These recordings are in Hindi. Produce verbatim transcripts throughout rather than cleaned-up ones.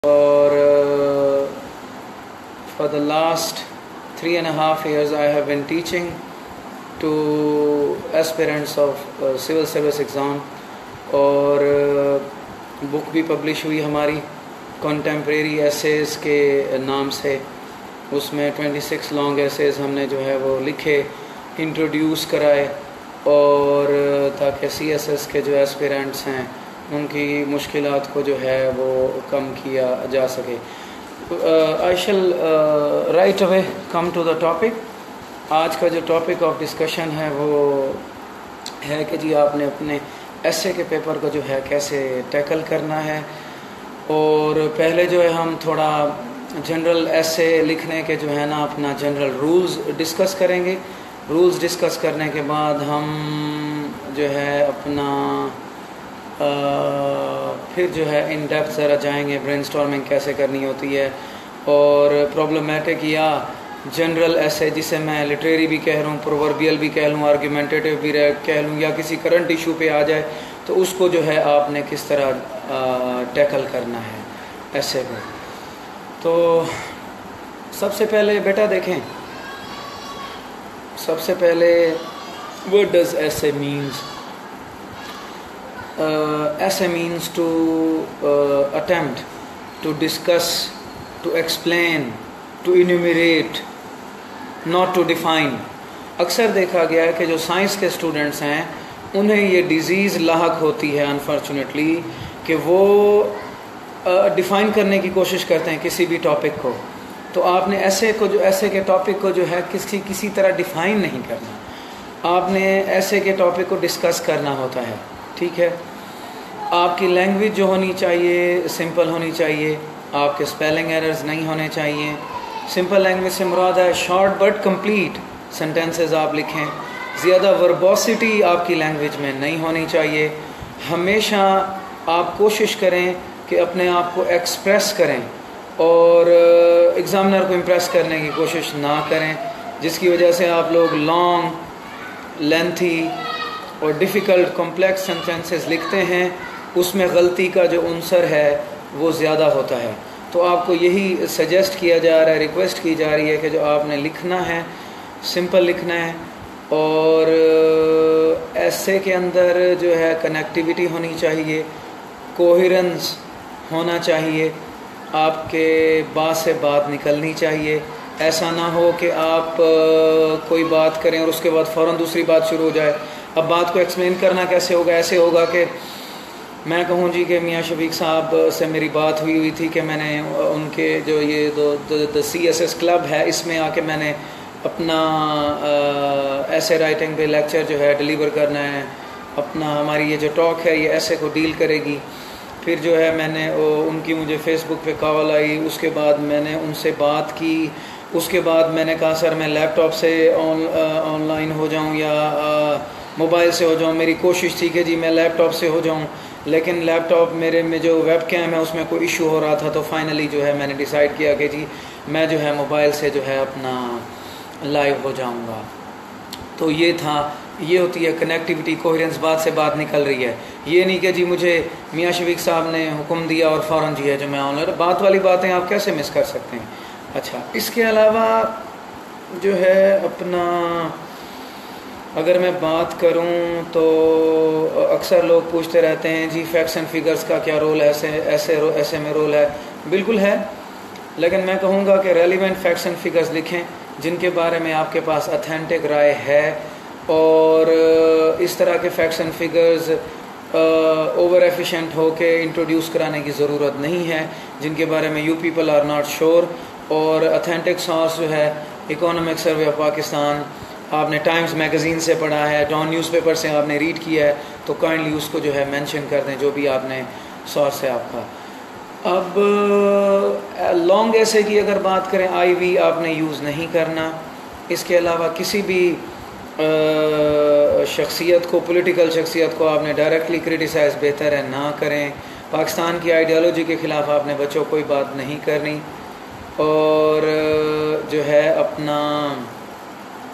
और for the last three and a half years I have been teaching to aspirants of uh, civil service exam और बुक uh, भी पब्लिश हुई हमारी कंटेम्प्रेरी एसेस के नाम से। उसमें छब्बीस लॉन्ग एसेस हमने जो है वो लिखे, इंट्रोड्यूस कराए और ताकि सी एस एस के जो एस्पिरेंट्स हैं उनकी मुश्किलात को जो है वो कम किया जा सके। I shall right away come to the topic. आज का जो टॉपिक ऑफ डिस्कशन है वो है कि जी आपने अपने एसे के पेपर को जो है कैसे टैकल करना है। और पहले जो है हम थोड़ा जनरल एसे लिखने के जो है ना अपना जनरल रूल्स डिस्कस करेंगे। रूल्स डिस्कस करने के बाद हम जो है अपना आ, फिर जो है इन डेप्थ ज़रा जाएंगे, ब्रेनस्टॉर्मिंग कैसे करनी होती है और प्रॉब्लमेटिक या जनरल ऐसे जिसे मैं लिटरेरी भी कह रहा हूँ, प्रोवर्बियल भी कह लूँ, आर्ग्यूमेंटेटिव भी कह लूँ, या किसी करंट इशू पे आ जाए तो उसको जो है आपने किस तरह टैकल करना है ऐसे में। तो सबसे पहले बेटा देखें, सबसे पहले what does essay means. Essay means to attempt to discuss, to explain, to enumerate, not to define. अक्सर देखा गया है कि जो साइंस के स्टूडेंट्स हैं उन्हें ये डिज़ीज़ लाहक होती है अनफॉर्चुनेटली कि वो डिफ़ाइन uh, करने की कोशिश करते हैं किसी भी टॉपिक को। तो आपने ऐसे को जो ऐसे के टॉपिक को जो है किसी किसी तरह डिफ़ाइन नहीं करना, आपने ऐसे के टॉपिक को डिस्कस करना होता है। ठीक है, आपकी लैंग्वेज जो होनी चाहिए सिंपल होनी चाहिए, आपके स्पेलिंग एरर्स नहीं होने चाहिए। सिंपल लैंग्वेज से मुराद है शॉर्ट बट कंप्लीट सेंटेंसेस आप लिखें। ज़्यादा वर्बोसिटी आपकी लैंग्वेज में नहीं होनी चाहिए। हमेशा आप कोशिश करें कि अपने आप को एक्सप्रेस करें और एग्ज़ामिनर को इम्प्रेस करने की कोशिश ना करें, जिसकी वजह से आप लोग लॉन्ग, लेंथी और डिफ़िकल्ट कॉम्प्लेक्स सेंटेंसेस लिखते हैं, उसमें गलती का जो अंसर है वो ज़्यादा होता है। तो आपको यही सजेस्ट किया जा रहा है, रिक्वेस्ट की जा रही है कि जो आपने लिखना है सिंपल लिखना है और ऐसे के अंदर जो है कनेक्टिविटी होनी चाहिए, कोहेरेंस होना चाहिए, आपके बात से बात निकलनी चाहिए। ऐसा ना हो कि आप कोई बात करें और उसके बाद फ़ौरन दूसरी बात शुरू हो जाए। अब बात को एक्सप्लेन करना कैसे होगा? ऐसे होगा कि मैं कहूँ जी कि मियाँ शफीक साहब से मेरी बात हुई हुई थी कि मैंने उनके जो ये दो the C S S club है इसमें आके मैंने अपना ऐसे राइटिंग पे लेक्चर जो है डिलीवर करना है। अपना हमारी ये जो टॉक है ये ऐसे को डील करेगी। फिर जो है मैंने वो उनकी मुझे फ़ेसबुक पे कॉल आई, उसके बाद मैंने उनसे बात की। उसके बाद मैंने कहा सर मैं लैपटॉप से ऑन ऑनलाइन हो जाऊं या मोबाइल से हो जाऊं। मेरी कोशिश थी कि जी मैं लैपटॉप से हो जाऊं, लेकिन लैपटॉप मेरे में जो वेब कैम है उसमें कोई इशू हो रहा था। तो फाइनली जो है मैंने डिसाइड किया कि जी मैं जो है मोबाइल से जो है अपना लाइव हो जाऊंगा। तो ये था, ये होती है कनेक्टिविटी, कोहेरेंस, बात से बात निकल रही है। ये नहीं कि जी मुझे मियाँ शफीक साहब ने हुक्म दिया और फ़ौरन जी है जो मैं ऑनलाइन, बात वाली बातें आप कैसे मिस कर सकते हैं। अच्छा, इसके अलावा जो है अपना अगर मैं बात करूं तो अक्सर लोग पूछते रहते हैं जी फैक्ट्स एंड फिगर्स का क्या रोल है, ऐसे ऐसे ऐसे में रोल है। बिल्कुल है, लेकिन मैं कहूँगा कि रेलिवेंट फैक्ट्स एंड फिगर्स लिखें जिनके बारे में आपके पास ऑथेंटिक राय है। और इस तरह के facts and figures over efficient हो के इंट्रोड्यूस कराने की ज़रूरत नहीं है, जिनके बारे में you people are not sure. और ऑथेंटिक सोर्स जो है इकोनॉमिक सर्वे ऑफ पाकिस्तान, आपने टाइम्स मैगज़ीन से पढ़ा है, डॉन न्यूज़पेपर से आपने रीड किया है, तो काइंडली उसको जो है मेंशन कर दें जो भी आपने सोर्स है आपका। अब लॉन्ग ऐसे की अगर बात करें, आई वी आपने यूज़ नहीं करना। इसके अलावा किसी भी शख्सियत को, पॉलिटिकल शख्सियत को आपने डायरेक्टली क्रिटिसाइज़ बेहतर है ना करें। पाकिस्तान की आइडियोलॉजी के ख़िलाफ़ आपने बच्चों कोई बात नहीं करनी। और जो है अपना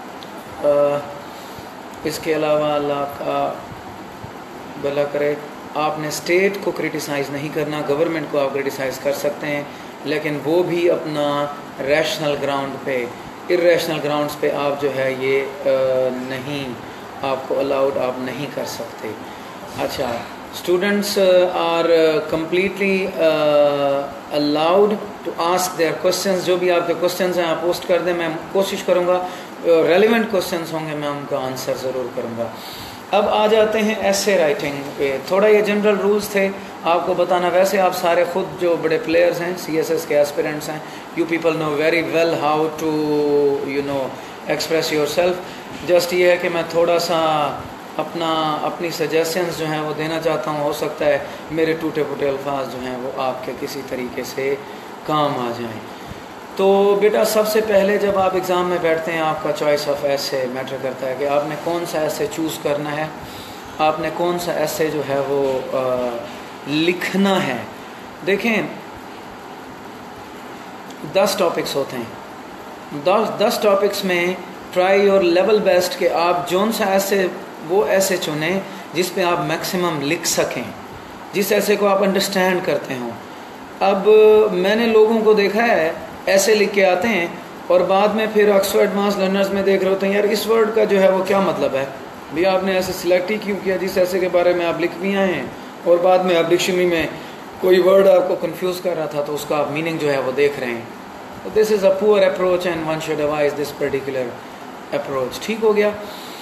आ, इसके अलावा अल्लाह का भला करे, आपने स्टेट को क्रिटिसाइज़ नहीं करना, गवर्नमेंट को आप क्रिटिसाइज़ कर सकते हैं, लेकिन वो भी अपना रैशनल ग्राउंड पे, इरेशनल ग्राउंड्स पे आप जो है ये नहीं, आपको अलाउड आप नहीं कर सकते। अच्छा, students are completely allowed to ask their questions. जो भी आपके क्वेश्चंस हैं आप पोस्ट कर दें, मैं कोशिश करूँगा रेलिवेंट क्वेश्चंस होंगे मैं उनका आंसर ज़रूर करूँगा। अब आ जाते हैं ऐसे राइटिंग पे। थोड़ा ये जनरल रूल्स थे आपको बताना। वैसे आप सारे खुद जो बड़े प्लेयर्स हैं, सीएसएस के एस्पिरेंट्स हैं, you people know very well how to you know express yourself. Just ये है कि मैं थोड़ा सा अपना अपनी सजेशंस जो हैं वो देना चाहता हूँ। हो सकता है मेरे टूटे फूटे अल्फाज जो हैं वो आपके किसी तरीके से काम आ जाएं। तो बेटा सबसे पहले जब आप एग्ज़ाम में बैठते हैं आपका चॉइस ऑफ ऐसे मैटर करता है कि आपने कौन सा ऐसे चूज़ करना है, आपने कौन सा ऐसे जो है वो आ, लिखना है। देखें दस टॉपिक्स होते हैं, दस दस टॉपिक्स में ट्राई योर लेवल बेस्ट कि आप जौन सा ऐसे वो ऐसे चुनें जिस पे आप मैक्सिमम लिख सकें, जिस ऐसे को आप अंडरस्टैंड करते हों। अब मैंने लोगों को देखा है ऐसे लिख के आते हैं और बाद में फिर ऑक्सफोर्ड एडवांस लर्नर्स में देख रहे होते हैं यार इस वर्ड का जो है वो क्या मतलब है भैया, आपने ऐसे सिलेक्ट ही क्यों किया जिस ऐसे के बारे में आप लिख भी आए हैं और बाद में आप डिक्शनरी में कोई वर्ड आपको कंफ्यूज कर रहा था तो उसका आप मीनिंग जो है वो देख रहे हैं। तो this is a poor approach and one should avoid this particular approach. ठीक हो गया।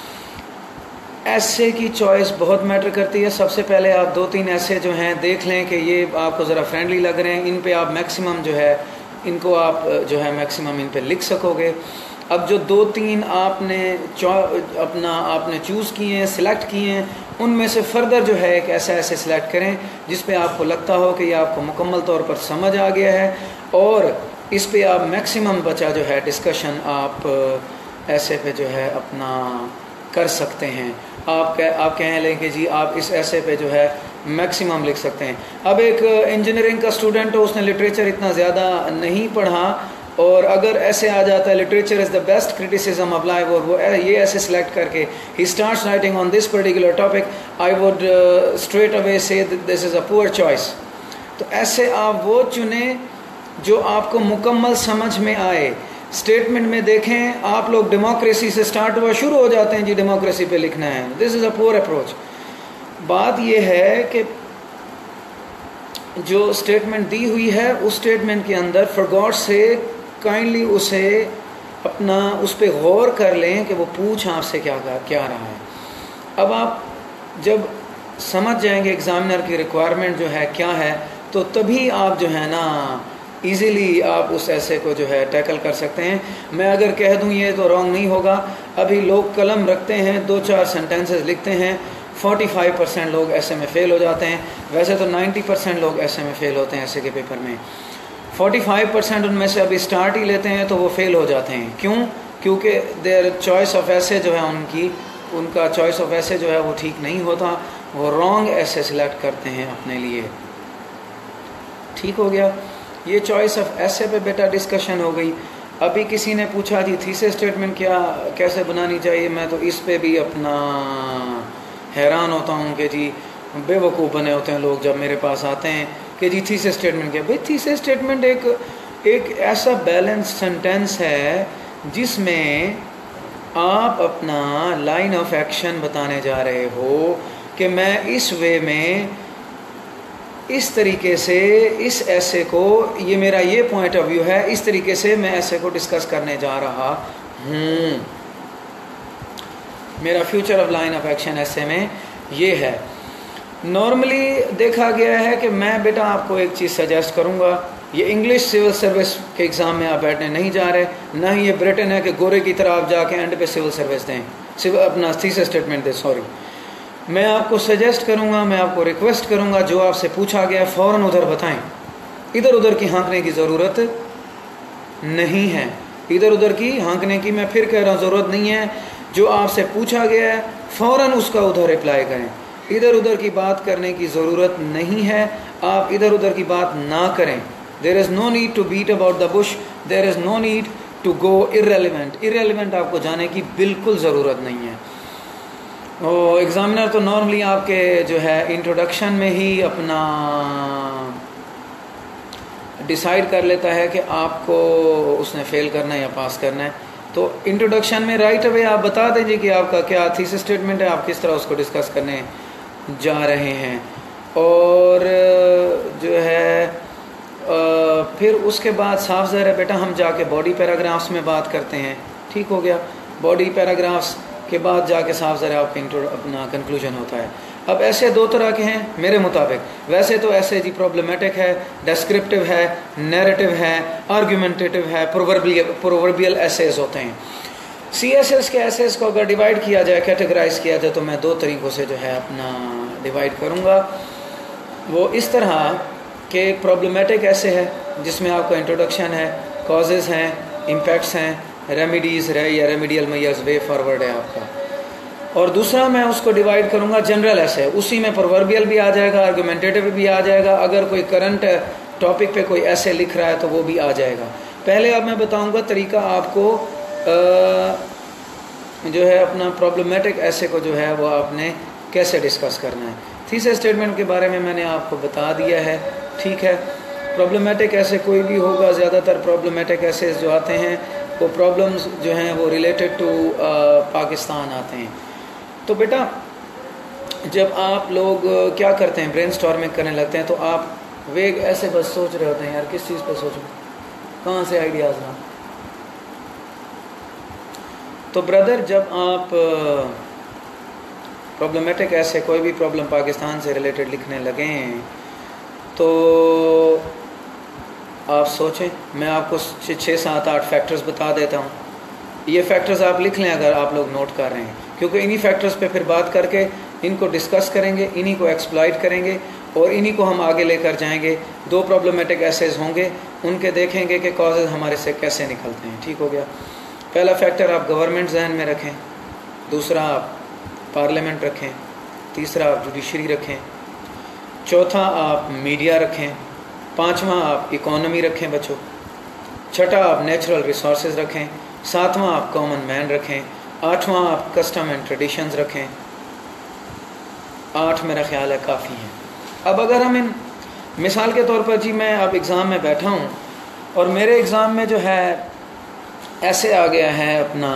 ऐसे की चॉइस बहुत मैटर करती है। सबसे पहले आप दो तीन ऐसे जो हैं देख लें कि ये आपको ज़रा फ्रेंडली लग रहे हैं, इन पे आप मैक्सिमम जो है इनको आप जो है मैक्सिमम इन पे लिख सकोगे। अब जो दो तीन आपने अपना आपने चूज़ किए हैं, सिलेक्ट किए हैं, उनमें से फर्दर जो है एक ऐसा ऐसे सिलेक्ट करें जिस पे आपको लगता हो कि ये आपको मुकम्मल तौर पर समझ आ गया है और इस पे आप मैक्सिमम बचा जो है डिस्कशन आप ऐसे पे जो है अपना कर सकते हैं। आप कह आप कह लें कि जी आप इस ऐसे पे जो है मैक्सिमम लिख सकते हैं। अब एक इंजीनियरिंग का स्टूडेंट हो, उसने लिटरेचर इतना ज़्यादा नहीं पढ़ा और अगर ऐसे आ जाता है literature is the best criticism of life और वो ये ऐसे सिलेक्ट करके ही starts writing on this particular topic, I would straight away say this is a poor choice. तो ऐसे आप वो चुने जो आपको मुकम्मल समझ में आए। स्टेटमेंट में देखें आप लोग डेमोक्रेसी से स्टार्ट हुआ शुरू हो जाते हैं जी डेमोक्रेसी पे लिखना है, this is a poor approach. बात यह है कि जो स्टेटमेंट दी हुई है उस स्टेटमेंट के अंदर फॉर गॉड से काइंडली उसे अपना उस पर गौर कर लें कि वो पूछ आपसे क्या क्या रहा है। अब आप जब समझ जाएंगे एग्जामिनर की रिक्वायरमेंट जो है क्या है तो तभी आप जो है ना इजीली आप उस ऐसे को जो है टैकल कर सकते हैं। मैं अगर कह दूं ये तो रॉन्ग नहीं होगा, अभी लोग कलम रखते हैं, दो चार सेंटेंसेस लिखते हैं, पैंतालीस परसेंट लोग ऐसे में फ़ेल हो जाते हैं। वैसे तो नब्बे परसेंट लोग ऐसे में फ़ेल होते हैं ऐसे के पेपर में। पैंतालीस परसेंट उनमें से अभी स्टार्ट ही लेते हैं तो वो फ़ेल हो जाते हैं। क्यों? क्योंकि देयर चॉइस ऑफ ऐसे जो है उनकी उनका चॉइस ऑफ ऐसे जो है वो ठीक नहीं होता, वो रॉन्ग ऐसे सिलेक्ट करते हैं अपने लिए। ठीक हो गया। ये चॉइस ऑफ ऐसे पे बेटा डिस्कशन हो गई। अभी किसी ने पूछा जी थीसिस स्टेटमेंट क्या कैसे बनानी चाहिए, मैं तो इस पे भी अपना हैरान होता हूँ कि जी बेवकूफ़ बने होते हैं लोग जब मेरे पास आते हैं कि जी थीसिस स्टेटमेंट क्या। भाई थीसिस स्टेटमेंट एक एक ऐसा बैलेंस सेंटेंस है जिसमें आप अपना लाइन ऑफ एक्शन बताने जा रहे हो कि मैं इस वे में इस तरीके से इस ऐसे को, ये मेरा ये पॉइंट ऑफ व्यू है, इस तरीके से मैं ऐसे को डिस्कस करने जा रहा हूँ। मेरा future of line of action ऐसे में ये है। नॉर्मली देखा गया है कि मैं बेटा आपको एक चीज़ सजेस्ट करूँगा, ये इंग्लिश सिविल सर्विस के एग्ज़ाम में आप बैठने नहीं जा रहे, ना ही ये ब्रिटेन है कि गोरे की तरह आप जाके एंड पे सिविल सर्विस दें, सिविल अपना थीसिस स्टेटमेंट दें। सॉरी, मैं आपको सजेस्ट करूंगा, मैं आपको रिक्वेस्ट करूंगा जो आपसे पूछा गया फ़ौरन उधर बताएं। इधर उधर की हाँकने की ज़रूरत नहीं है, इधर उधर की हाँकने की मैं फिर कह रहा हूँ ज़रूरत नहीं है। जो आपसे पूछा गया है फ़ौरन उसका उधर रिप्लाई करें, इधर उधर की बात करने की ज़रूरत नहीं है। आप इधर उधर की बात ना करें। There is no need to beat about the bush, there is no need to go irrelevant. Irrelevant आपको जाने की बिल्कुल ज़रूरत नहीं है। वो एग्ज़ामिनर तो नॉर्मली आपके जो है इंट्रोडक्शन में ही अपना डिसाइड कर लेता है कि आपको उसने फेल करना है या पास करना है। तो इंट्रोडक्शन में राइट अवे आप बता दीजिए कि आपका क्या थीसिस स्टेटमेंट है, आप किस तरह उसको डिस्कस करने जा रहे हैं। और जो है आ, फिर उसके बाद साफ ज़ाहिर है बेटा हम जाके बॉडी पैराग्राफ्स में बात करते हैं। ठीक हो गया। बॉडी पैराग्राफ्स के बाद जाके साफ ज़रा आपका इंट्रो अपना कंक्लूजन होता है। अब ऐसे दो तरह के हैं मेरे मुताबिक। वैसे तो ऐसे जी प्रॉब्लमेटिक है, डिस्क्रिप्टिव है, नैरेटिव है, आर्गुमेंटेटिव है, प्रोवर्बियल प्रोवर्बियल एसेस होते हैं। सी एस एस के एसेस को अगर डिवाइड किया जाए, कैटेगराइज किया जाए, तो मैं दो तरीक़ों से जो है अपना डिवाइड करूँगा। वो इस तरह के प्रॉब्लमेटिक ऐसे है जिसमें आपका इंट्रोडक्शन है, कॉजेज़ हैं, इम्पैक्ट्स हैं, रेमिडीज़ रहे या रेमिडियल मैयर्स वे फॉरवर्ड है आपका। और दूसरा मैं उसको डिवाइड करूँगा जनरल ऐसे, उसी में प्रोवर्बियल भी आ जाएगा, आर्गुमेंटेटिव भी आ जाएगा। अगर कोई करंट टॉपिक पे कोई ऐसे लिख रहा है तो वो भी आ जाएगा। पहले अब मैं बताऊँगा तरीका आपको आ, जो है अपना प्रॉब्लमेटिक ऐसे को जो है वो आपने कैसे डिस्कस करना है। थीसिस स्टेटमेंट के बारे में मैंने आपको बता दिया है। ठीक है। प्रॉब्लमेटिक ऐसे कोई भी होगा, ज़्यादातर प्रॉब्लमेटिक ऐसे जो आते हैं वो प्रॉब्लम्स जो हैं वो रिलेटेड टू पाकिस्तान आते हैं। तो बेटा जब आप लोग क्या करते हैं, ब्रेनस्टॉर्मिंग करने लगते हैं, तो आप वेग ऐसे बस सोच रहे होते हैं यार किस चीज़ पे सोचूं, कहाँ से आइडियाज़ ना। तो ब्रदर जब आप प्रॉब्लमेटिक ऐसे कोई भी प्रॉब्लम पाकिस्तान से रिलेटेड लिखने लगे हैं तो आप सोचें, मैं आपको छः सात आठ फैक्टर्स बता देता हूँ। ये फैक्टर्स आप लिख लें अगर आप लोग नोट कर रहे हैं, क्योंकि इन्हीं फैक्टर्स पे फिर बात करके इनको डिस्कस करेंगे, इन्हीं को एक्सप्लॉइट करेंगे और इन्हीं को हम आगे लेकर जाएंगे। दो प्रॉब्लमेटिक एसेज होंगे, उनके देखेंगे कि कॉजेज़ हमारे से कैसे निकलते हैं। ठीक हो गया। पहला फैक्टर आप गवर्नमेंट जहन में रखें, दूसरा आप पार्लियामेंट रखें, तीसरा आप जुडिशरी रखें, चौथा आप मीडिया रखें, पांचवा आप इकोनॉमी रखें बच्चों, छठा आप नेचुरल रिसोर्सेज रखें, सातवां आप कॉमन मैन रखें, आठवां आप कस्टम एंड ट्रेडिशंस रखें। आठ मेरा ख्याल है काफ़ी हैं। अब अगर हम इन मिसाल के तौर पर जी मैं अब एग्ज़ाम में बैठा हूँ और मेरे एग्ज़ाम में जो है ऐसे आ गया है अपना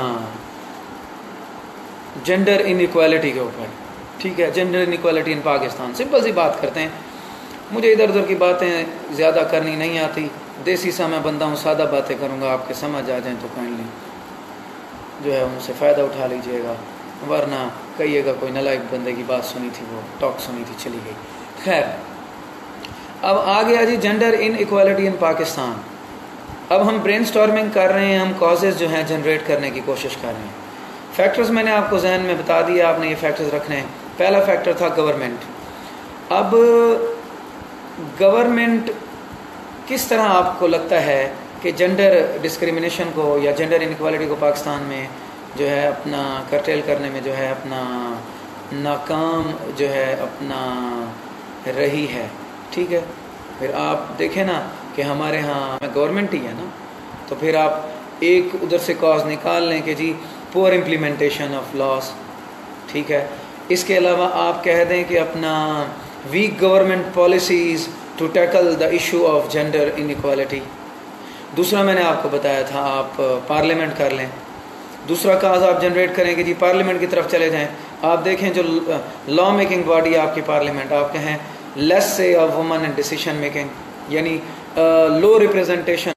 जेंडर इनइक्वालिटी के ऊपर। ठीक है, gender inequality in Pakistan. Simple सी बात करते हैं, मुझे इधर उधर की बातें ज़्यादा करनी नहीं आती, देसी सा मैं बंदा हूँ, सादा बातें करूँगा, आपके समझ आ जाएं तो काइंडली जो है उनसे फ़ायदा उठा लीजिएगा, वरना कहिएगा कोई नालायक बंदे की बात सुनी थी, वो टॉक सुनी थी, चली गई। खैर, अब आ गया जी जेंडर इनइक्वालिटी इन पाकिस्तान। अब हम ब्रेनस्टॉर्मिंग कर रहे हैं, हम कॉजेज़ जो हैं जनरेट करने की कोशिश कर रहे हैं। फैक्टर्स मैंने आपको जहन में बता दिया, आपने ये फैक्टर्स रखने हैं। पहला फैक्टर था गवर्नमेंट। अब गवर्नमेंट किस तरह आपको लगता है कि जेंडर डिस्क्रिमिनेशन को या जेंडर इनइक्वालिटी को पाकिस्तान में जो है अपना कर्टेल करने में जो है अपना नाकाम जो है अपना रही है। ठीक है, फिर आप देखें ना कि हमारे यहाँ गवर्नमेंट ही है ना, तो फिर आप एक उधर से कॉज निकाल लें कि जी पुअर इम्प्लीमेंटेशन ऑफ लॉस। ठीक है, इसके अलावा आप कह दें कि अपना weak government policies to tackle the issue of gender inequality. दूसरा मैंने आपको बताया था आप पार्लियामेंट कर लें। दूसरा काज आप जनरेट करें कि जी पार्लियामेंट की तरफ चले जाएं। आप देखें जो लॉ मेकिंग बॉडी है आपकी पार्लियामेंट, आप कहें less say of women in decision making, यानी लो रिप्रेजेंटेशन।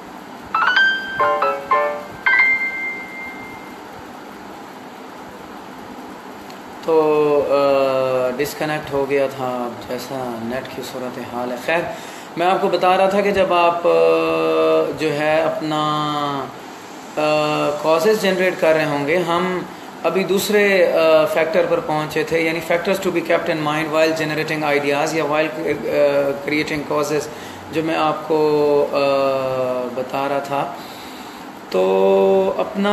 तो डिस्कनेक्ट हो गया था, जैसा नेट की सूरत हाल है। खैर, मैं आपको बता रहा था कि जब आप जो है अपना कॉजेज़ जनरेट कर रहे होंगे, हम अभी दूसरे फैक्टर पर पहुंचे थे, यानी factors to be kept in mind while generating ideas या वाइल क्रिएटिंग कॉजेज़, जो मैं आपको uh, बता रहा था। तो अपना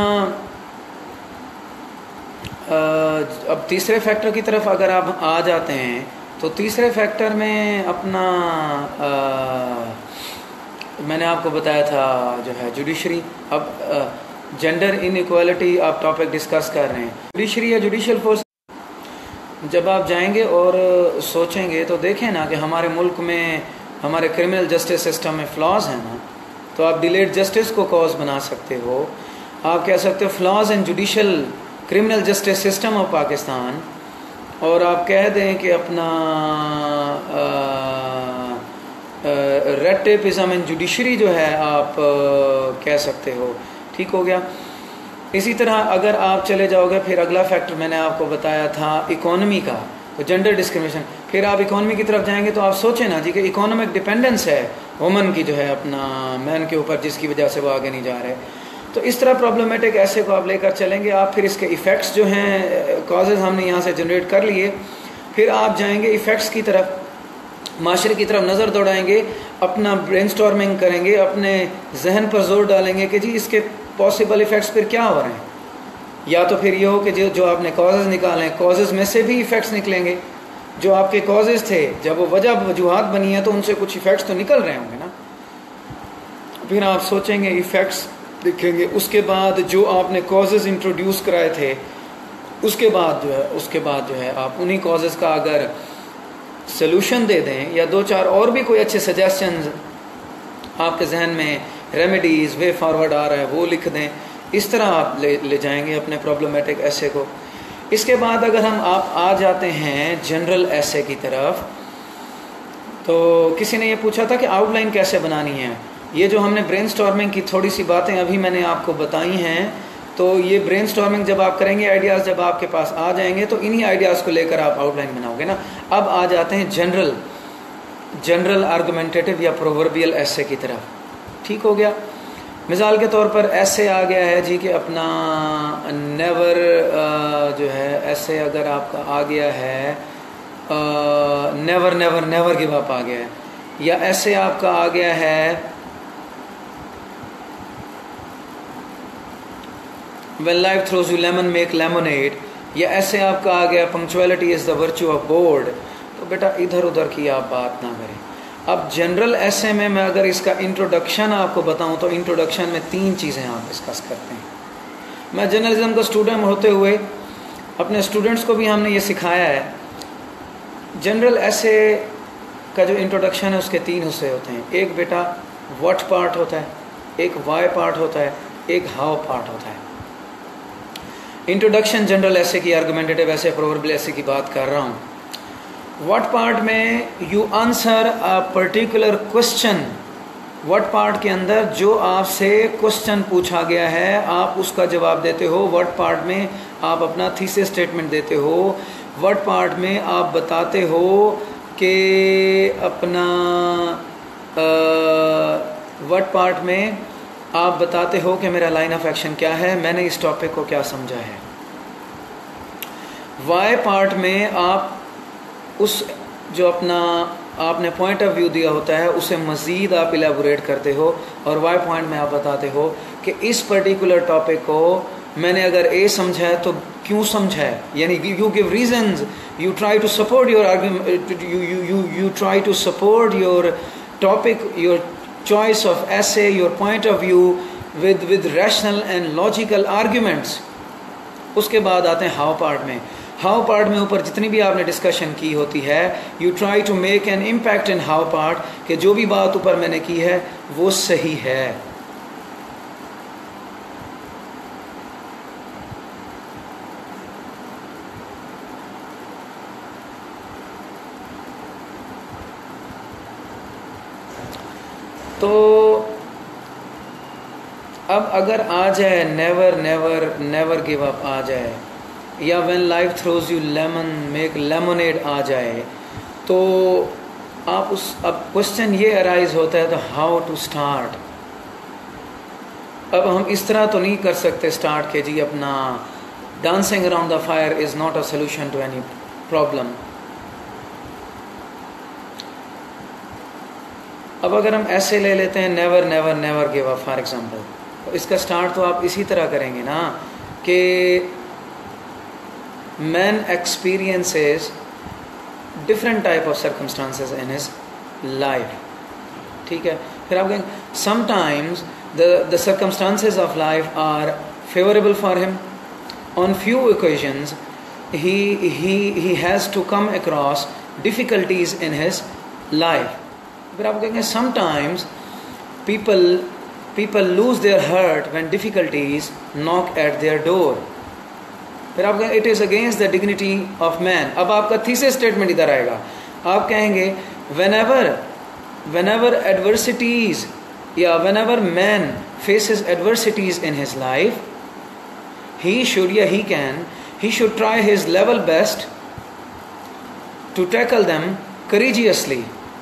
uh, अब तीसरे फैक्टर की तरफ अगर आप आ जाते हैं तो तीसरे फैक्टर में अपना uh, मैंने आपको बताया था जो है जुडिशरी। अब जेंडर इनइक्वालिटी आप टॉपिक डिस्कस कर रहे हैं, जुडिशरी या जुडिशियल फोर्स जब आप जाएंगे और सोचेंगे तो देखें ना कि हमारे मुल्क में हमारे क्रिमिनल जस्टिस सिस्टम में फ्लॉज हैं ना, तो आप डिलेड जस्टिस को कॉज बना सकते हो। आप कह सकते हो flaws in judicial criminal justice system of Pakistan, और आप कह दें कि अपना रेड टेपिज्म इन जुडिशरी जो है आप आ, कह सकते हो। ठीक हो गया। इसी तरह अगर आप चले जाओगे, फिर अगला फैक्टर मैंने आपको बताया था इकोनॉमी का, तो जेंडर डिस्क्रिमिनेशन। फिर आप इकोनॉमी की तरफ जाएंगे तो आप सोचें ना जी कि इकोनॉमिक डिपेंडेंस है वुमन की जो है अपना मैन के ऊपर, जिसकी वजह से वो आगे नहीं जा रहे। तो इस तरह प्रॉब्लमेटिक ऐसे को आप लेकर चलेंगे आप। फिर इसके इफ़ेक्ट्स जो हैं, कॉजेज़ हमने यहाँ से जनरेट कर लिए, फिर आप जाएंगे इफ़ेक्ट्स की तरफ, माशरे की तरफ नज़र दौड़ाएंगे, अपना ब्रेनस्टॉर्मिंग करेंगे, अपने जहन पर जोर डालेंगे कि जी इसके पॉसिबल इफ़ेक्ट्स फिर क्या हो रहे हैं। या तो फिर ये हो कि जो जो आपने कॉजेज़ निकाले, कॉजेज़ में से भी इफ़ेक्ट्स निकलेंगे। जो आपके कॉजेज़ थे, जब वो वजह वजूहात बनी है तो उनसे कुछ इफ़ेक्ट्स तो निकल रहे होंगे ना। फिर आप सोचेंगे, इफ़ेक्ट्स देखेंगे, उसके बाद जो आपने कॉजेज़ इंट्रोड्यूस कराए थे, उसके बाद जो है उसके बाद जो है आप उन्हीं कॉजेज़ का अगर सलूशन दे दें, या दो चार और भी कोई अच्छे सजेशंस आपके जहन में, रेमेडीज़, वे फॉरवर्ड आ रहा है, वो लिख दें। इस तरह आप ले ले जाएंगे अपने प्रॉब्लमेटिक ऐसे को। इसके बाद अगर हम आप आ जाते हैं जनरल ऐसे की तरफ, तो किसी ने ये पूछा था कि आउटलाइन कैसे बनानी है। ये जो हमने ब्रेनस्टॉर्मिंग की थोड़ी सी बातें अभी मैंने आपको बताई हैं, तो ये ब्रेनस्टॉर्मिंग जब आप करेंगे, आइडियाज़ जब आपके पास आ जाएंगे, तो इन्हीं आइडियाज़ को लेकर आप आउटलाइन बनाओगे ना। अब आ जाते हैं जनरल जनरल आर्गुमेंटेटिव या प्रोवर्बियल ऐसे की तरफ। ठीक हो गया। मिसाल के तौर पर ऐसे आ गया है जी कि अपना नेवर जो है, ऐसे अगर आपका आ गया है never never never give up आ गया है, या ऐसे आपका आ गया है When life throws you lemon make lemonade, या ऐसे आपका आ गया punctuality is the virtue of board. तो बेटा इधर उधर की आप बात ना करें। अब जनरल ऐसे में मैं अगर इसका इंट्रोडक्शन आपको बताऊं, तो इंट्रोडक्शन में तीन चीज़ें आप डिस्कस करते हैं। मैं जर्नलिज्म का स्टूडेंट होते हुए अपने स्टूडेंट्स को भी हमने ये सिखाया है, जनरल ऐसे का जो इंट्रोडक्शन है उसके तीन हिस्से होते हैं। एक बेटा व्हाट पार्ट होता है, एक वाई पार्ट होता है, एक हाउ पार्ट होता है। इंट्रोडक्शन जनरल ऐसे की, आर्गुमेंटेटिव ऐसे, प्रोवर्बियल ऐसे की बात कर रहा हूँ। व्हाट पार्ट में you answer a particular question. What part के अंदर जो आपसे क्वेश्चन पूछा गया है आप उसका जवाब देते हो। व्हाट पार्ट में आप अपना थीसिस स्टेटमेंट देते हो। व्हाट पार्ट में आप बताते हो कि अपना व्हाट पार्ट में आप बताते हो कि मेरा लाइन ऑफ एक्शन क्या है, मैंने इस टॉपिक को क्या समझा है। वाई पार्ट में आप उस जो अपना आपने पॉइंट ऑफ व्यू दिया होता है उसे मज़ीद आप इलेबोरेट करते हो, और वाई पॉइंट में आप बताते हो कि इस पर्टिकुलर टॉपिक को मैंने अगर ए समझा है तो क्यों समझा है, यानी you give reasons, you try to support your argument, you you you try to support your topic, your choice of essay, your point of view with with rational and logical arguments। उसके बाद आते हैं हाउ पार्ट में। हाउ पार्ट में ऊपर जितनी भी आपने डिस्कशन की होती है, you try to make an impact in how part, कि जो भी बात ऊपर मैंने की है वो सही है। तो अब अगर आ जाए never never never give up आ जाए, या when life throws you lemon make lemonade आ जाए, तो आप उस अब क्वेश्चन ये अराइज होता है तो हाउ टू स्टार्ट। अब हम इस तरह तो नहीं कर सकते स्टार्ट के जी अपना dancing around the fire is not a solution to any problem. अब अगर हम ऐसे ले लेते हैं never never never give up for example, तो इसका स्टार्ट तो आप इसी तरह करेंगे ना कि man experiences different type of circumstances in his life. ठीक है, फिर आप कहेंगे sometimes the the circumstances of life are favourable for him, on few occasions he he he has to come across difficulties in his life. फिर आप कहेंगे sometimes people people lose their heart when difficulties knock at their door. फिर आप कहेंगे it is against the dignity of man. अब आपका thesis statement इधर आएगा. आप कहेंगे whenever whenever adversities या whenever man faces adversities in his life, he should या he can he should try his level best to tackle them courageously.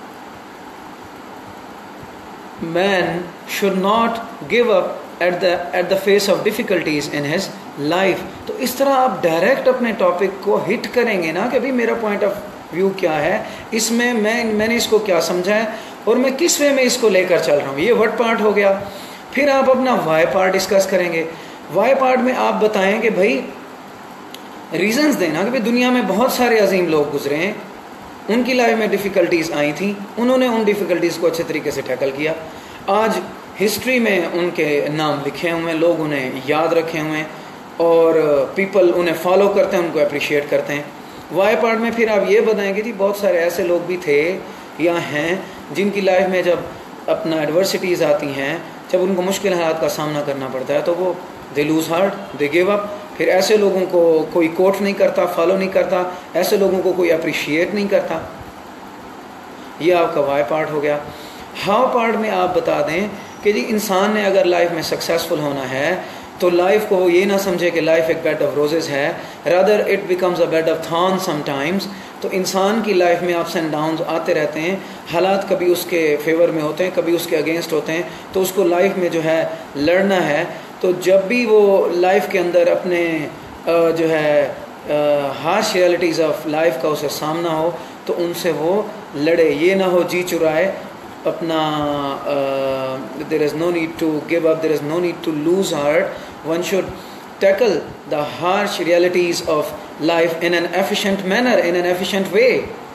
Man should not give up at the at the face of difficulties in his life. तो इस तरह आप डायरेक्ट अपने टॉपिक को हिट करेंगे ना कि भाई मेरा पॉइंट ऑफ व्यू क्या है, इसमें मैं मैंने इसको क्या समझा है और मैं किस वे में इसको लेकर चल रहा हूँ. ये व्हाट पार्ट हो गया. फिर आप अपना वाई पार्ट डिस्कस करेंगे. वाई पार्ट में आप बताएं कि भाई रीजंस देना कि भाई दुनिया में बहुत सारे अजीम लोग गुजरे हैं, उनकी लाइफ में डिफ़िकल्टीज़ आई थी, उन्होंने उन डिफ़िकल्टीज़ को अच्छे तरीके से टैकल किया. आज हिस्ट्री में उनके नाम लिखे हुए हैं, लोग उन्हें याद रखे हुए हैं और पीपल उन्हें फॉलो करते हैं, उनको अप्रिशिएट करते हैं. वाई पार्ट में फिर आप ये बताएंगे जी बहुत सारे ऐसे लोग भी थे या हैं जिनकी लाइफ में जब अपना एडवर्सिटीज़ आती हैं, जब उनको मुश्किल हालात का सामना करना पड़ता है तो वो they lose heart, they give up. फिर ऐसे लोगों को कोई कोट नहीं करता, फॉलो नहीं करता, ऐसे लोगों को कोई अप्रिशिएट नहीं करता. ये आपका वाई पार्ट हो गया. हाउ पार्ट में आप बता दें कि जी इंसान ने अगर लाइफ में सक्सेसफुल होना है तो लाइफ को वो ये ना समझे कि लाइफ एक बेड ऑफ रोजेस है, rather it becomes a bed of thorn sometimes. तो इंसान की लाइफ में अप्स एंड डाउन्स आते रहते हैं, हालात कभी उसके फेवर में होते हैं, कभी उसके अगेंस्ट होते हैं, तो उसको लाइफ में जो है लड़ना है. तो जब भी वो लाइफ के अंदर अपने जो है हार्श रियलिटीज़ ऑफ लाइफ का उसे सामना हो तो उनसे वो लड़े. ये ना हो जी चुराए अपना. There is no need to give up, there is no need to lose heart. One should tackle the harsh realities of life in an efficient manner, in an efficient way.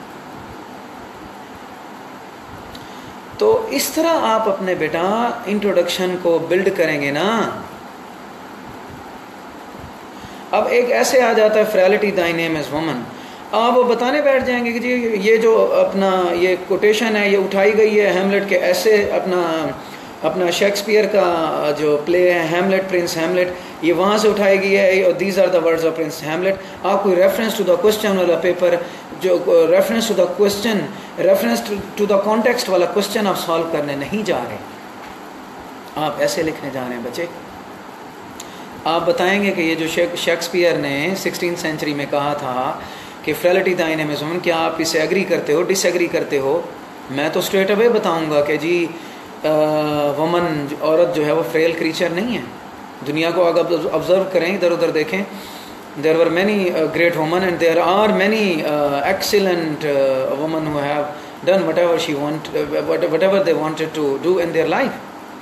तो इस तरह आप अपने बेटा इंट्रोडक्शन को बिल्ड करेंगे ना. अब एक ऐसे आ जाता है frailty thy name is woman. आप वो बताने बैठ जाएंगे कि जी ये जो अपना ये कोटेशन है ये उठाई गई है हैमलेट के ऐसे अपना अपना शेक्सपियर का जो प्ले है हैमलेट, प्रिंस हैमलेट, ये वहाँ से उठाई गई है और these are the words of Prince Hamlet. आप कोई रेफरेंस टू द क्वेश्चन वाला पेपर, जो reference to the question, reference to the context वाला क्वेश्चन आप सॉल्व करने नहीं जा रहे, आप ऐसे लिखने जा रहे हैं बच्चे. आप बताएंगे कि ये जो शेक्सपियर ने सिक्सटीन सेंचुरी में कहा था कि frailty the name is woman, क्या आप इसे एग्री करते हो, डिसएग्री करते हो? मैं तो स्ट्रेट अवे बताऊंगा कि जी वुमन औरत जो है वो फ्रेल क्रीचर नहीं है. दुनिया को अगर ऑब्जर्व करें, इधर उधर देखें, there were many great woman and there are many excellent woman who have done whatever she want whatever they wanted to do in their life.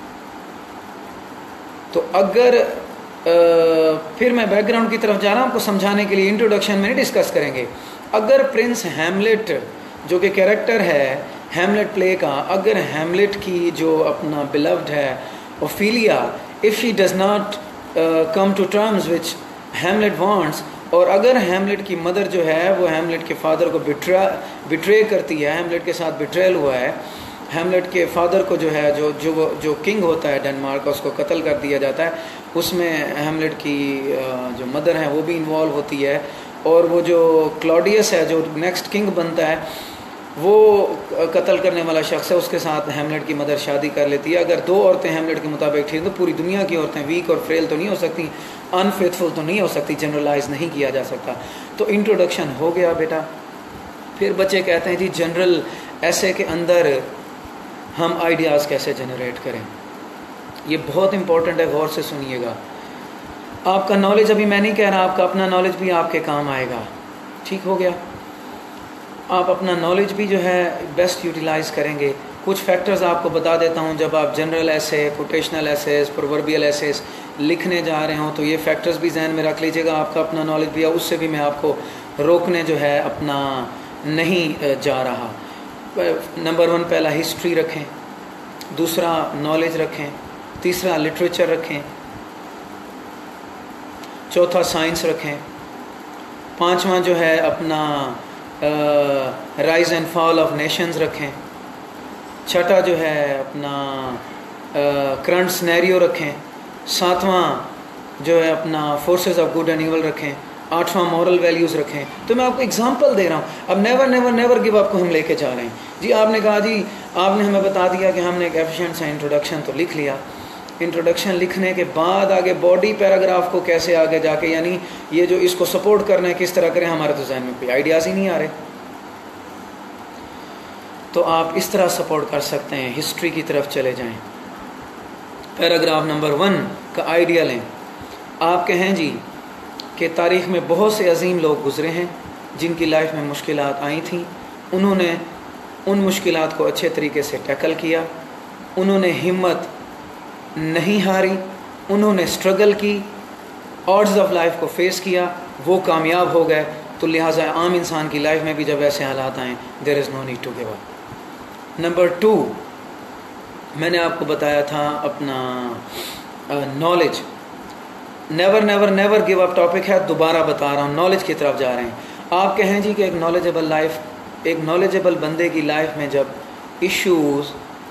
तो अगर uh, फिर मैं बैकग्राउंड की तरफ जा रहा हूँ आपको समझाने के लिए, इंट्रोडक्शन में नहीं डिस्कस करेंगे. अगर प्रिंस हैमलेट जो कि कैरेक्टर है हैमलेट प्ले का, अगर हैमलेट की जो अपना बिलव्ड है Ophelia, if she does not come to terms which Hamlet wants, और अगर हैमलेट की मदर जो है वो हैमलेट के फादर को बिट्रा बिट्रे करती है, हैमलेट के साथ बिट्रेल हुआ है, हैमलेट के फादर को जो है जो जो जो किंग होता है डेनमार्क का उसको कत्ल कर दिया जाता है, उसमें हैमलेट की uh, जो मदर है वो भी इन्वॉल्व होती है, और वो जो क्लॉडियस है जो नेक्स्ट किंग बनता है वो कत्ल करने वाला शख्स है, उसके साथ हैमलेट की मदर शादी कर लेती है. अगर दो औरतें हैमलेट के मुताबिक ठीक तो पूरी दुनिया की औरतें वीक और फ्रेल तो नहीं हो सकती, अनफेथफुल तो नहीं हो सकती, जनरलाइज नहीं किया जा सकता. तो इंट्रोडक्शन हो गया बेटा. फिर बच्चे कहते हैं जी जनरल ऐसे के अंदर हम आइडियाज़ कैसे जनरेट करें. ये बहुत इंपॉर्टेंट है, गौर से सुनिएगा. आपका नॉलेज अभी मैं नहीं कह रहा, आपका अपना नॉलेज भी आपके काम आएगा. ठीक हो गया. आप अपना नॉलेज भी जो है बेस्ट यूटिलाइज करेंगे. कुछ फैक्टर्स आपको बता देता हूँ. जब आप जनरल ऐसे, कोटेशनल ऐसेस, प्रोवर्बियल ऐसेस लिखने जा रहे हो तो ये फैक्टर्स भी जहन में रख लीजिएगा. आपका अपना नॉलेज भी है, उससे भी मैं आपको रोकने जो है अपना नहीं जा रहा. नंबर वन पहला हिस्ट्री रखें, दूसरा नॉलेज रखें, तीसरा लिटरेचर रखें, चौथा साइंस रखें, पांचवा जो है अपना rise and fall of nations रखें। छठा जो है अपना करंट सिनेरियो रखें। सातवां जो है अपना forces of good and evil रखें। आठवां मॉरल वैल्यूज़ रखें। तो मैं आपको एग्जांपल दे रहा हूँ। अब never never never give up को हम लेके जा रहे हैं जी। आपने कहा जी, आपने हमें बता दिया कि हमने एक एफिशिएंट सा इंट्रोडक्शन तो लिख लिया। इंट्रोडक्शन लिखने के बाद आगे बॉडी पैराग्राफ को कैसे आगे जाके, यानी ये जो इसको सपोर्ट करना है किस तरह करें, हमारे तो जहन में कोई आइडियाज़ ही नहीं आ रहे। तो आप इस तरह सपोर्ट कर सकते हैं, हिस्ट्री की तरफ चले जाएं। पैराग्राफ नंबर वन का आइडिया लें। आप कहें जी कि तारीख़ में बहुत से अजीम लोग गुज़रे हैं जिनकी लाइफ में मुश्किलात आई थी, उन्होंने उन मुश्किलात को अच्छे तरीके से टैकल किया, उन्होंने हिम्मत नहीं हारी, उन्होंने स्ट्रगल की, ऑड्स ऑफ लाइफ को फेस किया, वो कामयाब हो गए। तो लिहाजा आम इंसान की लाइफ में भी जब ऐसे हालात आएँ, there is no need to give up. Number two, मैंने आपको बताया था अपना knowledge, never never never give up topic है, दोबारा बता रहा हूँ, नॉलेज की तरफ जा रहे हैं। आप कहें जी कि एक नॉलेजेबल लाइफ, एक नॉलेजेबल बंदे की लाइफ में जब इश्यूज़,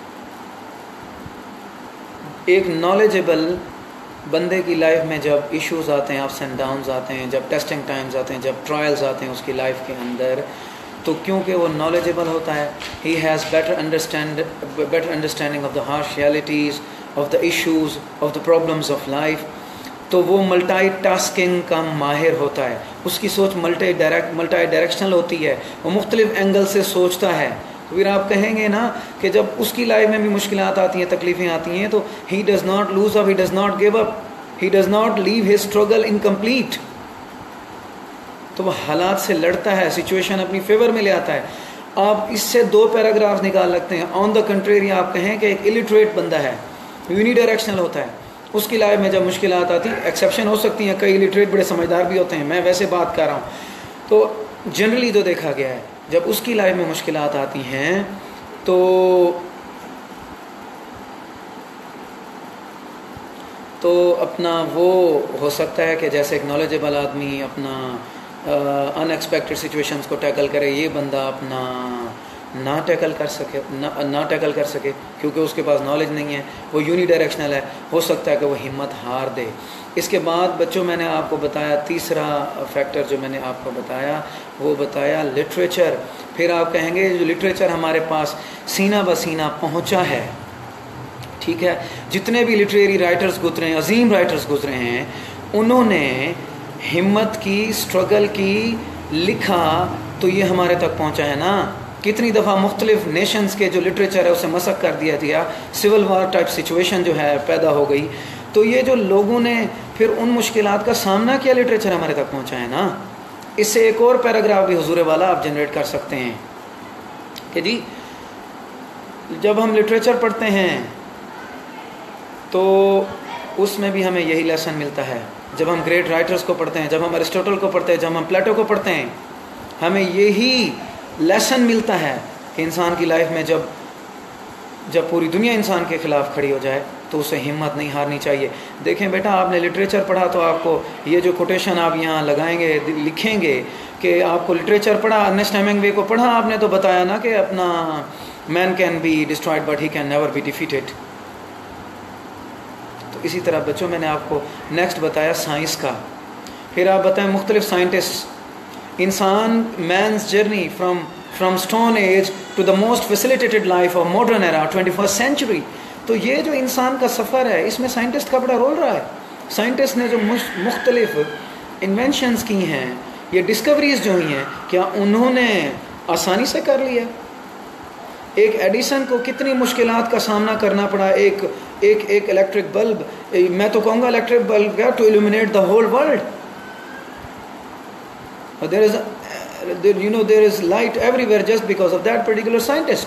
एक नॉलेजेबल बंदे की लाइफ में जब इश्यूज़ आते हैं, अप्स एंड डाउन्स आते हैं, जब टेस्टिंग टाइम्स आते हैं, जब ट्रायल्स आते हैं उसकी लाइफ के अंदर, तो क्योंकि वो नॉलेजेबल होता है, he has better understand better understanding of the harsh realities, of the issues, of the problems of life, तो वो मल्टी टास्किंग का माहिर होता है। उसकी सोच मल्टी डायरेक्ट मल्टी डायरेक्शनल होती है, वो मुख्तलिफ एंगल से सोचता है। तो फिर आप कहेंगे ना कि जब उसकी लाइफ में भी मुश्किलात आती हैं, तकलीफ़ें आती हैं, तो he does not lose up, he does not give up, he does not leave his struggle incomplete. तो वह हालात से लड़ता है, सिचुएशन अपनी फेवर में ले आता है। आप इससे दो पैराग्राफ्स निकाल लगते हैं। ऑन द कंट्रेरी आप कहें कि एक इलिटरेट बंदा है, यूनिडायरेक्शनल होता है, उसकी लाइफ में जब मुश्किलात आती हैं, एक्सेप्शन हो सकती हैं, कई इलिटरेट बड़े समझदार भी होते हैं, मैं वैसे बात कर रहा हूँ, तो जनरली तो देखा गया है जब उसकी लाइफ में मुश्किलात आती हैं तो तो अपना वो हो सकता है कि जैसे एक नॉलेजेबल आदमी अपना अनएक्सपेक्टेड सिचुएशंस को टैकल करे, ये बंदा अपना ना टैकल कर सके ना ना टैकल कर सके क्योंकि उसके पास नॉलेज नहीं है, वो यूनिडायरेक्शनल है, हो सकता है कि वो हिम्मत हार दे। इसके बाद बच्चों मैंने आपको बताया तीसरा फैक्टर जो मैंने आपको बताया वो बताया लिटरेचर। फिर आप कहेंगे जो लिटरेचर हमारे पास सीना बसीना पहुंचा है, ठीक है, जितने भी लिटरेरी राइटर्स गुजरे हैं, अजीम राइटर्स गुजरे हैं, उन्होंने हिम्मत की, स्ट्रगल की, लिखा, तो ये हमारे तक पहुंचा है ना। कितनी दफ़ा मुख्तलिफ नेशंस के जो लिटरेचर है उसे मसक कर दिया दिया, सिविल वार टाइप सिचुएशन जो है पैदा हो गई, तो ये जो लोगों ने फिर उन मुश्किलात का सामना किया, लिटरेचर हमारे तक पहुंचा है ना। इससे एक और पैराग्राफ भी हुजूर वाला आप जनरेट कर सकते हैं कि जी जब हम लिटरेचर पढ़ते हैं तो उसमें भी हमें यही लेसन मिलता है। जब हम ग्रेट राइटर्स को पढ़ते हैं, जब हम अरिस्टोटल को पढ़ते हैं, जब हम प्लेटो को पढ़ते हैं, हमें यही लेसन मिलता है कि इंसान की लाइफ में जब जब पूरी दुनिया इंसान के ख़िलाफ़ खड़ी हो जाए तो उसे हिम्मत नहीं हारनी चाहिए। देखें बेटा, आपने लिटरेचर पढ़ा तो आपको ये जो कोटेशन आप यहाँ लगाएंगे, लिखेंगे कि आपको लिटरेचर पढ़ा, अर्नेस्ट हेमिंग्वे को पढ़ा, आपने तो बताया ना कि अपना man can be destroyed but he can never be defeated. तो इसी तरह बच्चों मैंने आपको नेक्स्ट बताया साइंस का। फिर आप बताएं मुख्तलिफ साइंटिस्ट, इंसान man's journey from from stone age to the most facilitated life of modern era twenty first century. तो ये जो इंसान का सफ़र है इसमें साइंटिस्ट का बड़ा रोल रहा है। साइंटिस्ट ने जो मुख्तलिफ इन्वेंशंस की हैं, ये डिस्कवरीज जो हुई हैं, क्या उन्होंने आसानी से कर लिया? एक एडिसन को कितनी मुश्किलात का सामना करना पड़ा, एक एक एक इलेक्ट्रिक बल्ब, मैं तो कहूँगा इलेक्ट्रिक बल्ब क्या, to illuminate the whole world. There is you know there is light everywhere just because of that particular scientist.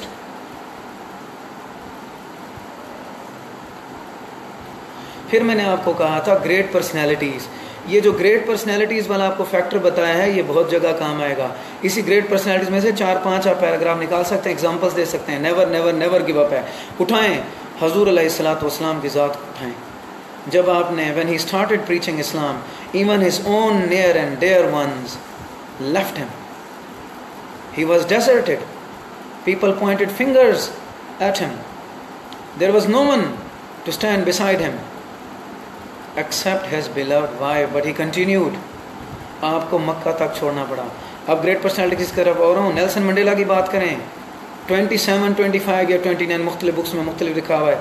फिर मैंने आपको कहा था ग्रेट पर्सनैलिटीज़। ये जो ग्रेट पर्सनैलिटीज़ वाला आपको फैक्टर बताया है ये बहुत जगह काम आएगा। इसी ग्रेट पर्सनैलिटीज़ में से चार पांच आप पैराग्राफ निकाल सकते हैं, एग्जांपल्स दे सकते हैं। Never never never give up है, उठाएं हजूर अलैहिस्सलातु वस्सलाम की ज़ात को उठाएं। जब आपने when he started preaching Islam, even his own near and dear ones left him. He was deserted. People pointed fingers at him. There was no one to stand beside him except his beloved wife, but he continued. आपको मक्का तक छोड़ना पड़ा. अब ग्रेट पर्सनैलिटी किस तरफ और हूँ, नेल्सन मंडेला की बात करें, सत्ताईस, पच्चीस या उनतीस मुख्तलिफ बुक्स में मुख्तलिफ लिखा हुआ है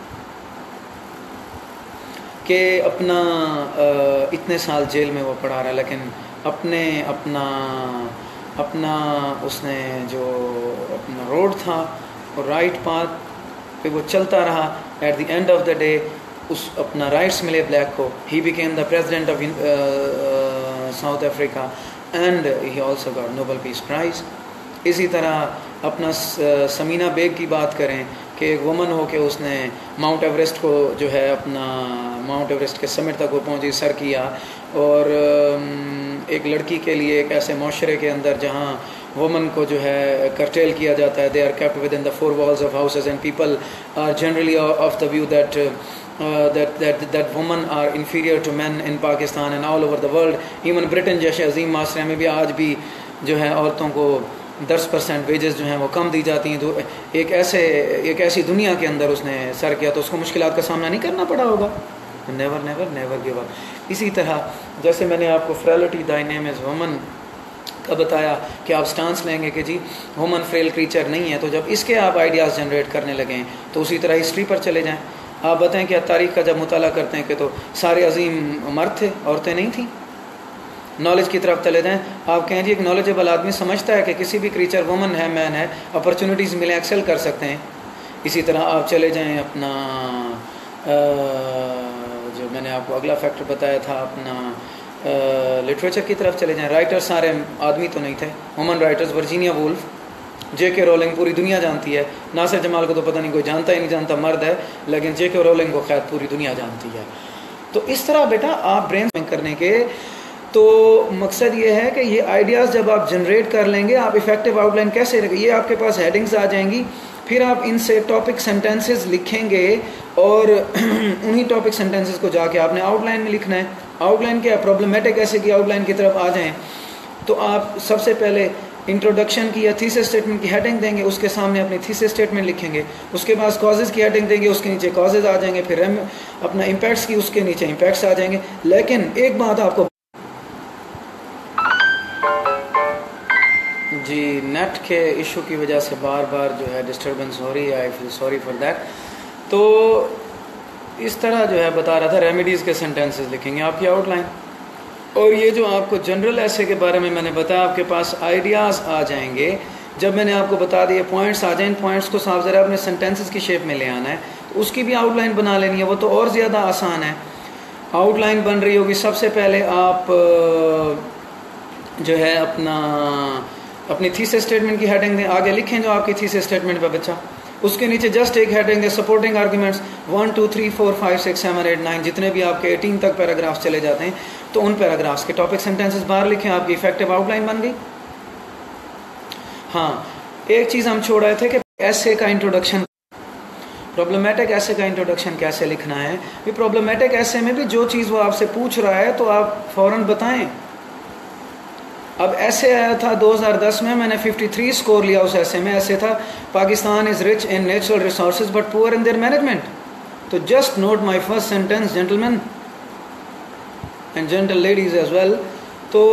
कि अपना इतने साल जेल में वो पढ़ा रहा है, लेकिन अपने अपना अपना उसने जो अपना रोड था और राइट पाथ पे वो चलता रहा. At the end of the day उस अपना राइट्स मिले ब्लैक को. He became the president of South Africa and he also got Nobel peace prize. इसी तरह अपना समीना बेग की बात करें कि एक वुमन हो के उसने माउंट एवरेस्ट को जो है अपना माउंट एवरेस्ट के समिट तक वो पहुंची, सर किया. और एक लड़की के लिए एक ऐसे माशरे के अंदर जहां वुमन को जो है करटेल किया जाता है, they are kept within the four walls of houses and people are generally of the view that that that that women are inferior to men in Pakistan and all over the world. Even Britain जैसे अजीम माशरे में भी आज भी जो है औरतों को दस परसेंट वेजेस जो हैं वो कम दी जाती हैं. तो एक ऐसे एक ऐसी दुनिया के अंदर उसने सर किया तो उसको मुश्किलात का सामना नहीं करना पड़ा होगा. Never never never give up. इसी तरह जैसे मैंने आपको frailty thy name is woman का बताया कि आप स्टांस लेंगे कि जी वुमन फ्रेल क्रीचर नहीं है, तो जब इसके आप आइडियाज़ जनरेट करने लगें तो उसी तरह हिस्ट्री पर चले जाएँ. आप बताएं कि तारीख़ का जब मुताला करते हैं कि तो सारे अजीम मर्द थे, औरतें नहीं थी. नॉलेज की तरफ चले जाएं, आप कहें जी एक नॉलेजेबल आदमी समझता है कि किसी भी क्रीचर वुमन है मैन है, अपॉर्चुनिटीज़ मिले एक्सेल कर सकते हैं. इसी तरह आप चले जाएं अपना आ, जो मैंने आपको अगला फैक्टर बताया था अपना लिटरेचर की तरफ चले जाएं. राइटर्स सारे आदमी तो नहीं थे, woman writers. Virginia Woolf, J K Rowling पूरी दुनिया जानती है. नासिर जमाल को तो पता नहीं कोई जानता ही नहीं जानता, मर्द है, लेकिन जे के रोलिंग को खैर पूरी दुनिया जानती है. तो इस तरह बेटा आप ब्रेन करने के तो मकसद ये है कि ये आइडियाज़ जब आप जनरेट कर लेंगे, आप इफेक्टिव आउटलाइन कैसे रखें, ये आपके पास हेडिंग्स आ जाएंगी. फिर आप इनसे टॉपिक सेंटेंसेस लिखेंगे और उन्हीं टॉपिक सेंटेंसेस को जाके आपने आउटलाइन में लिखना है. आउटलाइन क्या, प्रॉब्लमेटिक ऐसे की आउटलाइन की तरफ आ जाएं तो आप सबसे पहले इंट्रोडक्शन की या थीसिस स्टेटमेंट की हेडिंग देंगे, उसके सामने अपनी थीसिस स्टेटमेंट लिखेंगे. उसके बाद कॉजेज़ की हेडिंग देंगे, उसके नीचे कॉजेज़ आ जाएंगे. फिर अपना इम्पैक्ट्स की, उसके नीचे इम्पैक्ट्स आ जाएंगे. लेकिन एक बात आपको जी नेट के इशू की वजह से बार बार जो है डिस्टर्बेंस हो रही है, I feel sorry for that. तो इस तरह जो है बता रहा था रेमेडीज़ के सेंटेंसेस लिखेंगे आपकी आउटलाइन. और ये जो आपको जनरल ऐसे के बारे में मैंने बताया, आपके पास आइडियाज़ आ जाएंगे. जब मैंने आपको बता दिए पॉइंट्स आ जाएं, पॉइंट्स को साफ ज़रा अपने सेंटेंसेस की शेप में ले आना है. तो उसकी भी आउटलाइन बना लेनी है, वो तो और ज़्यादा आसान है. आउटलाइन बन रही होगी, सबसे पहले आप जो है अपना अपनी थीसिस स्टेटमेंट की हेडिंग दें, आगे लिखें जो आपकी थीसिस स्टेटमेंट पर बच्चा. उसके नीचे जस्ट एक हेडिंग दें, supporting arguments one two three four five six seven eight nine, जितने भी आपके एटीन तक पैराग्राफ्स चले जाते हैं तो उन पैराग्राफ्स के टॉपिक सेंटेंसेस बाहर लिखें. आपकी इफेक्टिव आउटलाइन बन गई. हाँ, एक चीज़ हम छोड़ रहे थे कि ऐसे का इंट्रोडक्शन, प्रॉब्लमेटिक ऐसे का इंट्रोडक्शन कैसे लिखना है. ये प्रॉब्लमेटिक ऐसे में भी जो चीज़ वो आपसे पूछ रहा है तो आप फ़ौरन बताएं. अब ऐसे आया था दो हज़ार दस में, मैंने तिरेपन स्कोर लिया उस ऐसे में. ऐसे था Pakistan is rich in natural resources but poor in their management. तो just note my first sentence gentleman and gentle ladies as well. तो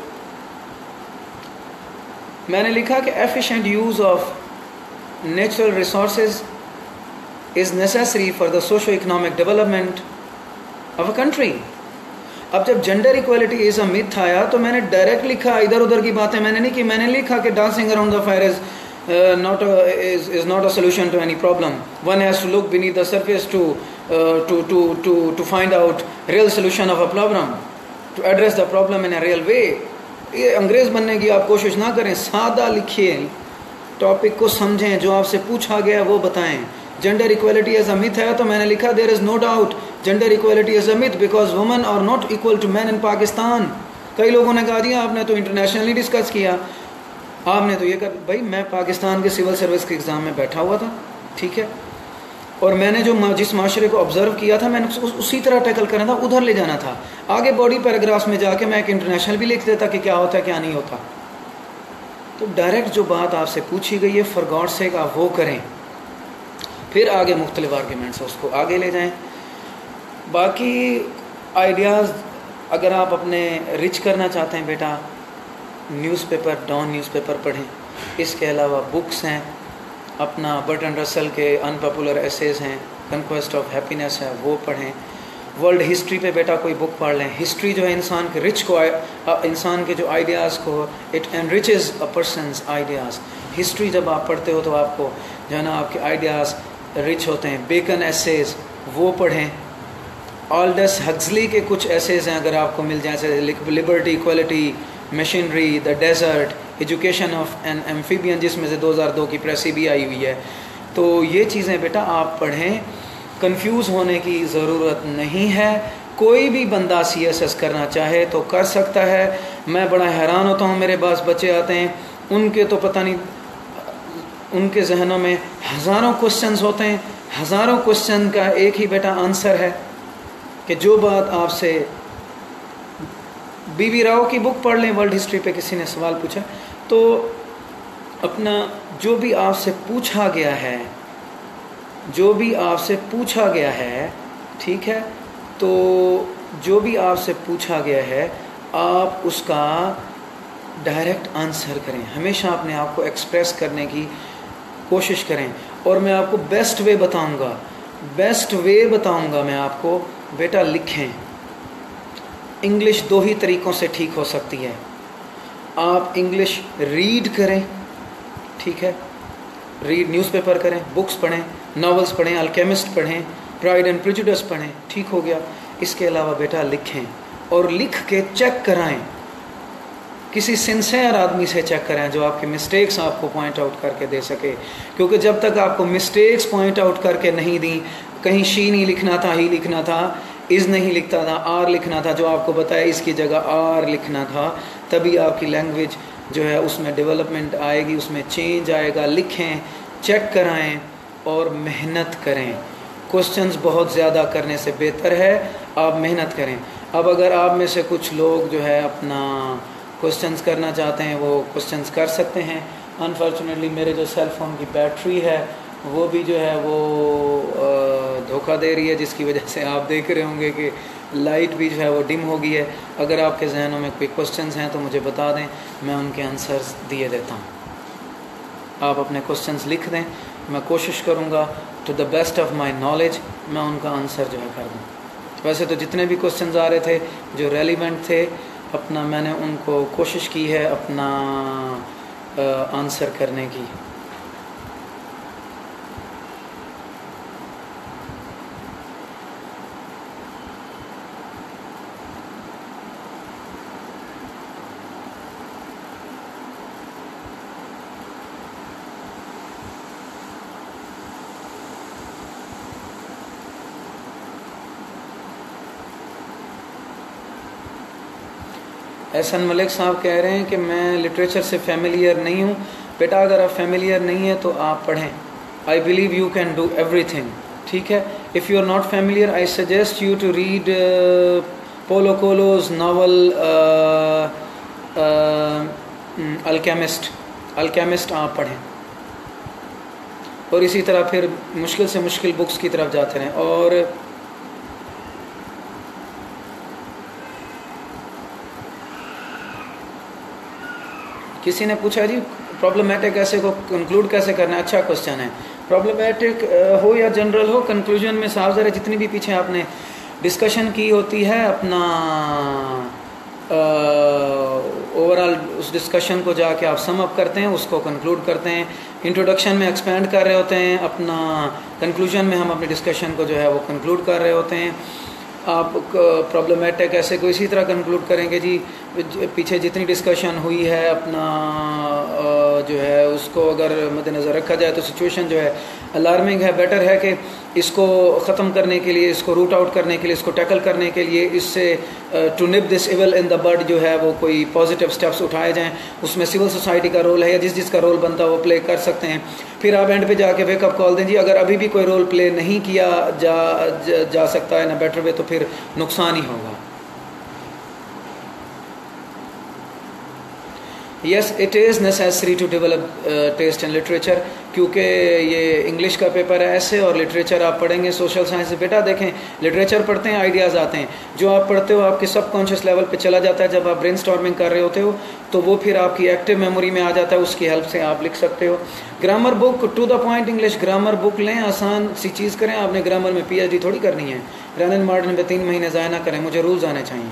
मैंने लिखा कि efficient use of natural resources is necessary for the socio economic development of a country. अब जब gender equality is a myth आया तो मैंने डायरेक्ट लिखा, इधर उधर की बातें मैंने नहीं की. मैंने लिखा कि dancing around the fire is not is is not a solution to any problem. One has to look beneath the surface to to to to to find out real solution of a problem, to address the problem in a real way. ये अंग्रेज बनने की आप कोशिश ना करें, सादा लिखिए, टॉपिक को समझें, जो आपसे पूछा गया वो बताएं. Gender equality as a myth है तो मैंने लिखा there is no doubt gender equality as a myth because women are not equal to man in Pakistan. कई लोगों ने कहा दिया आपने तो इंटरनेशनली डिस्कस किया, आपने तो ये कर. भाई मैं पाकिस्तान के सिविल सर्विस के एग्ज़ाम में बैठा हुआ था, ठीक है. और मैंने जो जिस माशरे को ऑब्जर्व किया था मैंने उस, उसी तरह टैकल करना था, उधर ले जाना था। आगे बॉडी पैराग्राफ्स में जाके मैं एक इंटरनेशनल भी लिख देता कि क्या होता है क्या नहीं होता। तो डायरेक्ट जो बात आपसे पूछी गई है फॉर गॉड सेक आप वो करें, फिर आगे मुख्तलिफ आर्ग्यूमेंट्स उसको आगे ले जाएं। बाकी आइडियाज़ अगर आप अपने रिच करना चाहते हैं बेटा, न्यूज़पेपर डॉन न्यूज़पेपर पढ़ें। इसके अलावा बुक्स हैं, अपना बर्टन रसल के अनपॉपुलर एसेज हैं, कन्क्वेस्ट ऑफ हैप्पीनेस है वो पढ़ें। वर्ल्ड हिस्ट्री पे बेटा कोई बुक पढ़ लें। हिस्ट्री जो है इंसान के रिच को, इंसान के जो आइडियाज़ को, it enriches a person's ideas. History जब आप पढ़ते हो तो आपको जो है ना आपके आइडियाज़ रिच होते हैं। बेकन एसेज वो पढ़ें। ऑल्डस हक्सली के कुछ एसेज हैं अगर आपको मिल जाए, जैसे liberty, equality, machinery, the desert, education of an amphibian, जिसमें से दो हज़ार दो की प्रेसी भी आई हुई है। तो ये चीज़ें बेटा आप पढ़ें, कंफ्यूज होने की ज़रूरत नहीं है। कोई भी बंदा सी एस एस करना चाहे तो कर सकता है। मैं बड़ा हैरान होता हूँ, मेरे पास बच्चे आते हैं, उनके तो पता नहीं, उनके जहनों में हज़ारों क्वेश्चंस होते हैं। हज़ारों क्वेश्चन का एक ही बेटा आंसर है कि जो बात आपसे, बीबी राव की बुक पढ़ लें, वर्ल्ड हिस्ट्री पे किसी ने सवाल पूछा तो अपना जो भी आपसे पूछा गया है, जो भी आपसे पूछा गया है, ठीक है, तो जो भी आपसे पूछा गया है आप उसका डायरेक्ट आंसर करें। हमेशा अपने आप को एक्सप्रेस करने की कोशिश करें। और मैं आपको बेस्ट वे बताऊंगा, बेस्ट वे बताऊंगा मैं आपको, बेटा लिखें। इंग्लिश दो ही तरीक़ों से ठीक हो सकती है। आप इंग्लिश रीड करें, ठीक है, रीड न्यूज़पेपर करें, बुक्स पढ़ें, नॉवेल्स पढ़ें, अल्केमिस्ट पढ़ें, प्राइड एंड प्रेजुडिस पढ़ें, ठीक हो गया। इसके अलावा बेटा लिखें और लिख के चेक कराएं, किसी सिंसियर आदमी से चेक कराएं जो आपके मिस्टेक्स आपको पॉइंट आउट करके दे सके। क्योंकि जब तक आपको मिस्टेक्स पॉइंट आउट करके नहीं दी, कहीं शी नहीं लिखना था, ही लिखना था, इज़ नहीं लिखता था, आर लिखना था, जो आपको बताया इसकी जगह आर लिखना था, तभी आपकी लैंग्वेज जो है उसमें डेवलपमेंट आएगी, उसमें चेंज आएगा। लिखें, चेक कराएं और मेहनत करें। क्वेश्चंस बहुत ज़्यादा करने से बेहतर है आप मेहनत करें। अब अगर आप में से कुछ लोग जो है अपना क्वेश्चंस करना चाहते हैं वो क्वेश्चंस कर सकते हैं। अनफॉर्चुनेटली मेरे जो सेल फ़ोन की बैटरी है वो भी जो है वो धोखा दे रही है, जिसकी वजह से आप देख रहे होंगे कि लाइट भी जो है वो डिम हो गई है। अगर आपके जहनों में कोई क्वेश्चंस हैं तो मुझे बता दें, मैं उनके आंसर्स दिए देता हूँ। आप अपने क्वेश्चंस लिख दें, मैं कोशिश करूँगा to the best of my knowledge मैं उनका आंसर जो है कर दूँ। वैसे तो जितने भी क्वेश्चंस आ रहे थे जो रेलिवेंट थे, अपना मैंने उनको कोशिश की है अपना आंसर करने की। एहसन मलिक साहब कह रहे हैं कि मैं लिटरेचर से फेमिलियर नहीं हूँ। बेटा अगर आप फेमिलियर नहीं है तो आप पढ़ें। I believe you can do everything, ठीक है। If you are not familiar I suggest you to read Paulo Coelho's novel Alchemist. Alchemist आप पढ़ें और इसी तरह फिर मुश्किल से मुश्किल बुक्स की तरफ जाते रहें। और किसी ने पूछा जी प्रॉब्लमेटिक ऐसे को कंक्लूड कैसे करना है। अच्छा क्वेश्चन है। प्रॉब्लमेटिक हो या जनरल हो, कंक्लूजन में साफ ज़रा जितनी भी पीछे आपने डिस्कशन की होती है अपना ओवरऑल उस डिस्कशन को जाके आप सम अप करते हैं, उसको कंक्लूड करते हैं। इंट्रोडक्शन में एक्सपेंड कर रहे होते हैं, अपना कंक्लूजन में हम अपनी डिस्कशन को जो है वो कंक्लूड कर रहे होते हैं। आप प्रॉब्लमेटिक ऐसे को इसी तरह कंक्लूड करेंगे जी पीछे जितनी डिस्कशन हुई है अपना जो है उसको अगर मद्देनज़र रखा जाए तो सिचुएशन जो है अलार्मिंग है। बेटर है कि इसको ख़त्म करने के लिए, इसको रूट आउट करने के लिए, इसको टैकल करने के लिए, इससे to nip this evil in the bud जो है वो कोई पॉजिटिव स्टेप्स उठाए जाएं। उसमें सिविल सोसाइटी का रोल है या जिस जिसका रोल बनता है वो प्ले कर सकते हैं। फिर आप एंड पे जाके वेकअप कॉल दें जी, अगर अभी भी कोई रोल प्ले नहीं किया जा जा, जा सकता है ना बेटर वे, तो फिर नुकसान ही होगा। Yes it is necessary to develop taste in literature, क्योंकि ये इंग्लिश का पेपर है ऐसे और लिटरेचर आप पढ़ेंगे सोशल साइंस। बेटा देखें, लिटरेचर पढ़ते हैं आइडियाज़ आते हैं, जो आप पढ़ते हो आपके सबकॉन्शियस लेवल पे चला जाता है। जब आप ब्रेनस्टॉर्मिंग कर रहे होते हो तो वो फिर आपकी एक्टिव मेमोरी में आ जाता है, उसकी हेल्प से आप लिख सकते हो। Grammar book, to the point English grammar book लें, आसान सी चीज़ करें। आपने ग्रामर में पी एच डी थोड़ी करनी है, रन एंड मॉडर्न में तीन महीने ज़ाया ना करें, मुझे रूल्स आने चाहिए।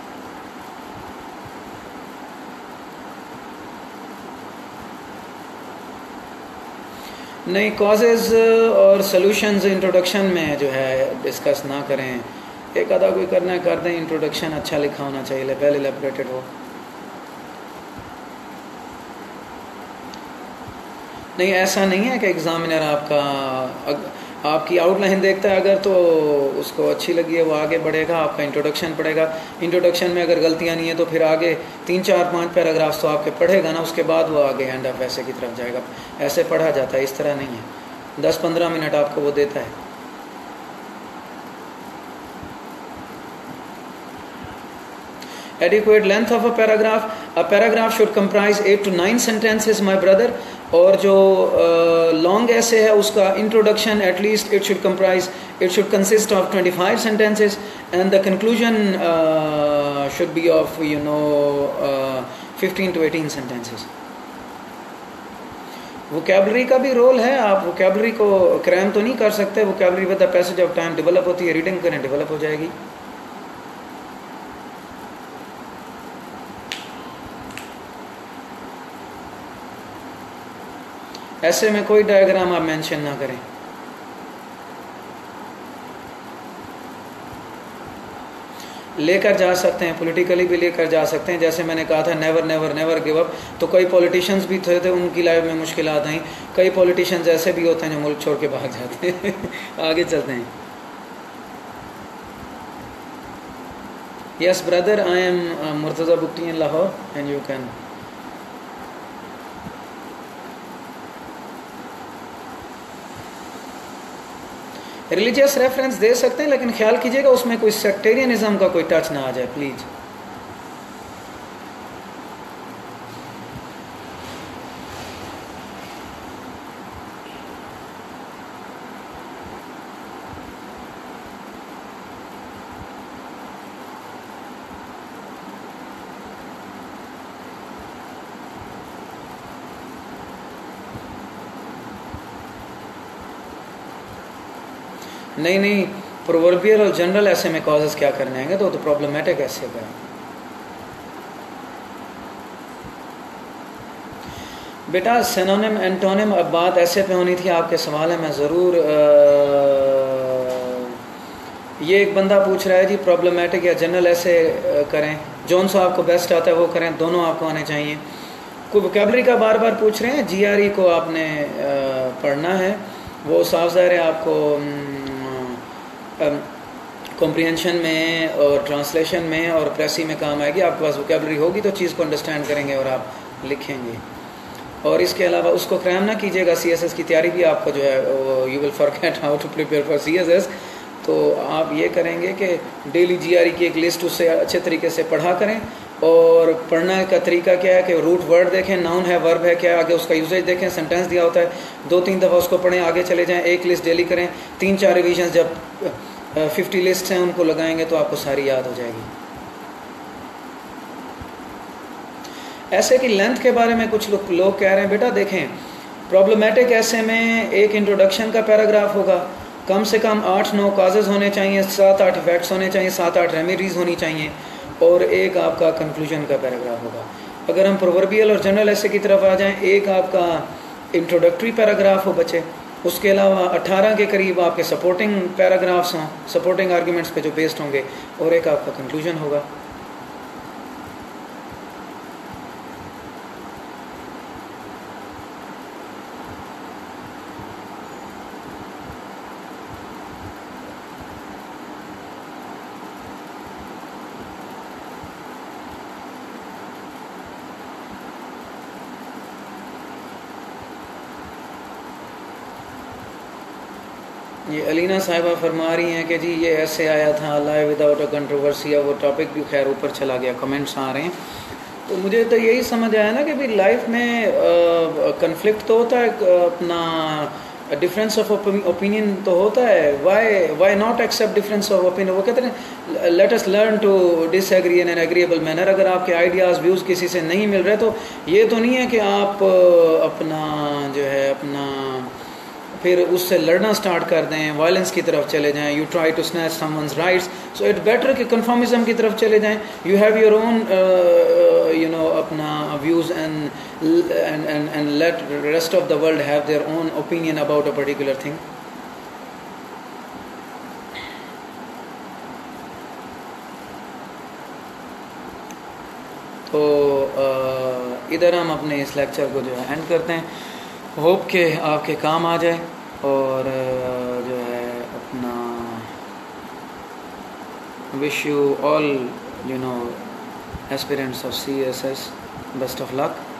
नहीं, कॉजेज़ और सॉल्यूशंस इंट्रोडक्शन में जो है डिस्कस ना करें। एक आधा कोई करना है कर दें, इंट्रोडक्शन अच्छा लिखा होना चाहिए, वेल इलेबोरेटेड हो। नहीं, ऐसा नहीं है कि एग्जामिनर आपका आपकी आउटलाइन देखता है, अगर तो उसको अच्छी लगी है वो आगे बढ़ेगा, आपका इंट्रोडक्शन पढ़ेगा। इंट्रोडक्शन में अगर गलतियां नहीं है तो फिर आगे तीन चार पांच पैराग्राफ्स तो आपके पढ़ेगा ना, उसके बाद वो आगे एंड ऑफ ऐसे की तरफ जाएगा। ऐसे पढ़ा जाता है, इस तरह नहीं है। दस पंद्रह मिनट आपको वो देता है। Adequate length of a paragraph, a paragraph should comprise eight to nine sentences, my brother. और जो लॉन्ग uh, ऐसे है उसका introduction at least it should comprise it should consist of twenty five sentences and the conclusion should be of you know fifteen to eighteen sentences. Vocabulary का भी रोल है, आप वोकैबलरी को क्रैम तो नहीं कर सकते। Vocabulary with the passage of time develop होती है, रीडिंग करें डेवलप हो जाएगी। ऐसे में कोई डायग्राम आप मेंशन ना करें। लेकर जा सकते हैं, पॉलिटिकली भी लेकर जा सकते हैं। जैसे मैंने कहा था never never never give up, तो कई पॉलिटिशियंस भी थे, थे उनकी लाइफ में मुश्किलात आई। कई पॉलिटिशियंस ऐसे भी होते हैं जो मुल्क छोड़ के भाग जाते हैं। आगे चलते हैं। Yes brother, I am Murtaza Bugti in Lahore and you can. Religious reference दे सकते हैं, लेकिन ख्याल कीजिएगा उसमें कोई सेक्टेरियनिज्म का कोई टच ना आ जाए प्लीज। नहीं नहीं, प्रोवर्बियल और जनरल ऐसे में कॉजेस क्या करने आएंगे, तो तो प्रॉब्लमेटिक ऐसे का। बेटा सिनोनिम एंटोनिम, अब बात ऐसे पे होनी थी, आपके सवाल है मैं ज़रूर। ये एक बंदा पूछ रहा है जी प्रॉब्लमेटिक या जनरल ऐसे करें, जौन सा आपको बेस्ट आता है वो करें, दोनों आपको आने चाहिए। कोई वोकैबलरी का बार बार पूछ रहे हैं, जीआरई को आपने पढ़ना है, वो साफ ज़ाहिर है आपको कॉम्प्रिहेंशन में और ट्रांसलेशन में और प्रेसी में काम आएगी। आपके पास वोकैबलरी होगी तो चीज़ को अंडरस्टैंड करेंगे और आप लिखेंगे। और इसके अलावा उसको क्रैम ना कीजिएगा। सीएसएस की तैयारी भी आपको जो है you will forget how to prepare for CSS. तो आप ये करेंगे कि डेली जीआरई की एक लिस्ट उससे अच्छे तरीके से पढ़ा करें। और पढ़ने का तरीका क्या है कि रूट वर्ड देखें, नाउन है, वर्ब है क्या, आगे उसका यूजेज देखें, सेंटेंस दिया होता है, दो तीन दफ़ा उसको पढ़ें, आगे चले जाएं, एक लिस्ट डेली करें, तीन चार रिवीजन जब फिफ्टी लिस्ट हैं उनको लगाएंगे तो आपको सारी याद हो जाएगी। ऐसे की लेंथ के बारे में कुछ लोग लोग कह रहे हैं, बेटा देखें प्रॉब्लमेटिक ऐसे में एक इंट्रोडक्शन का पैराग्राफ होगा, कम से कम आठ नौ काजेज होने चाहिए, सात आठ इफेक्ट्स होने चाहिए, सात आठ रेमेडीज होनी चाहिए, और एक आपका कंक्लूजन का पैराग्राफ होगा। अगर हम प्रोवर्बियल और जनरल ऐसे की तरफ आ जाएं, एक आपका इंट्रोडक्टरी पैराग्राफ हो बच्चे, उसके अलावा अठारह के करीब आपके सपोर्टिंग पैराग्राफ्स हों, सपोर्टिंग आर्ग्यूमेंट्स पे जो बेस्ड होंगे, और एक आपका कंक्लूजन होगा। ये अलीना साहिबा फरमा रही हैं कि जी ये ऐसे आया था लाइव विदाउट अ कंट्रोवर्सी, वो टॉपिक भी खैर ऊपर चला गया, कमेंट्स आ रहे हैं। तो मुझे तो यही समझ आया ना कि भाई लाइफ में कन्फ्लिक्ट तो होता है, अपना डिफरेंस ऑफ ओपिनियन तो होता है। Why why not accept difference of opinion. वो कहते हैं let us learn to disagree in an agreeable manner. अगर आपके आइडियाज़ व्यूज़ किसी से नहीं मिल रहे तो ये तो नहीं है कि आप अपना जो है अपना फिर उससे लड़ना स्टार्ट कर दें, वायलेंस की तरफ चले जाएं, you try to snatch someone's rights. So it better कि कन्फर्मिज्म की तरफ चले जाएं। You have your own you know अपना views and and and and let rest of the world have their own opinion about a particular thing. तो uh, इधर हम अपने इस लेक्चर को जो है एंड करते हैं। होप के आपके काम आ जाए और जो है अपना wish you all you know aspirants of C S S best of luck.